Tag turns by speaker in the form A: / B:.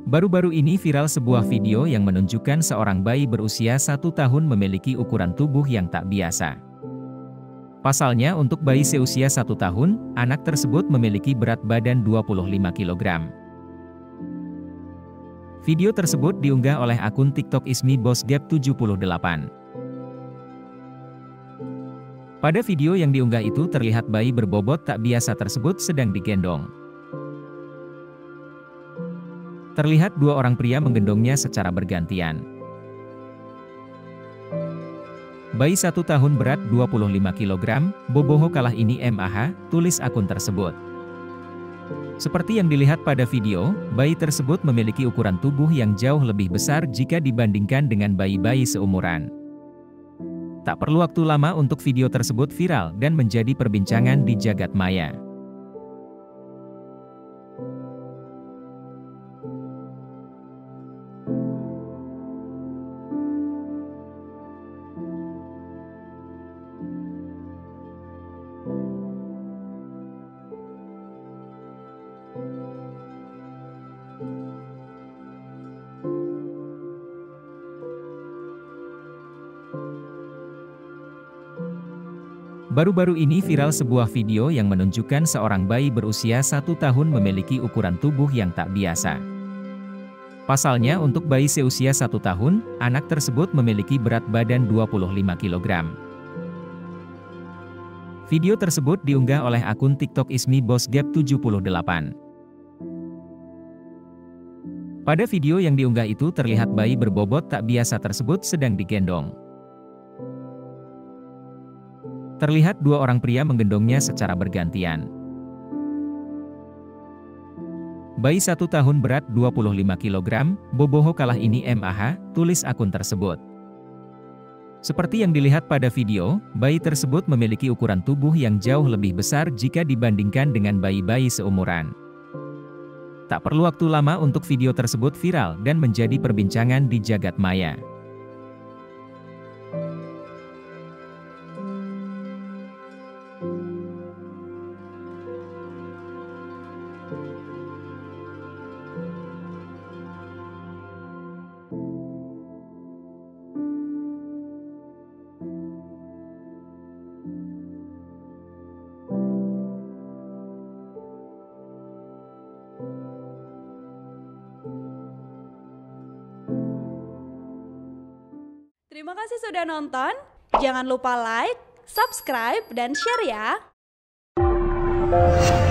A: Baru-baru ini viral sebuah video yang menunjukkan seorang bayi berusia 1 tahun memiliki ukuran tubuh yang tak biasa. Pasalnya untuk bayi seusia 1 tahun, anak tersebut memiliki berat badan 25 kg. Video tersebut diunggah oleh akun TikTok ismibosgap78. Pada video yang diunggah itu terlihat bayi berbobot tak biasa tersebut sedang digendong. Terlihat dua orang pria menggendongnya secara bergantian. Bayi 1 tahun berat 25 kg, boboho kalah ini mah, tulis akun tersebut. Seperti yang dilihat pada video, bayi tersebut memiliki ukuran tubuh yang jauh lebih besar jika dibandingkan dengan bayi-bayi seumuran. Tak perlu waktu lama untuk video tersebut viral dan menjadi perbincangan di jagat maya. Baru-baru ini viral sebuah video yang menunjukkan seorang bayi berusia 1 tahun memiliki ukuran tubuh yang tak biasa. Pasalnya untuk bayi seusia 1 tahun, anak tersebut memiliki berat badan 25 kg. Video tersebut diunggah oleh akun TikTok ismibosgap78. Pada video yang diunggah itu terlihat bayi berbobot tak biasa tersebut sedang digendong. Terlihat dua orang pria menggendongnya secara bergantian. Bayi 1 tahun berat 25 kg, boboho kalah ini mah, tulis akun tersebut. Seperti yang dilihat pada video, bayi tersebut memiliki ukuran tubuh yang jauh lebih besar jika dibandingkan dengan bayi-bayi seumuran. Tak perlu waktu lama untuk video tersebut viral dan menjadi perbincangan di jagat maya.
B: Terima kasih sudah nonton. Jangan lupa like, subscribe, dan share ya.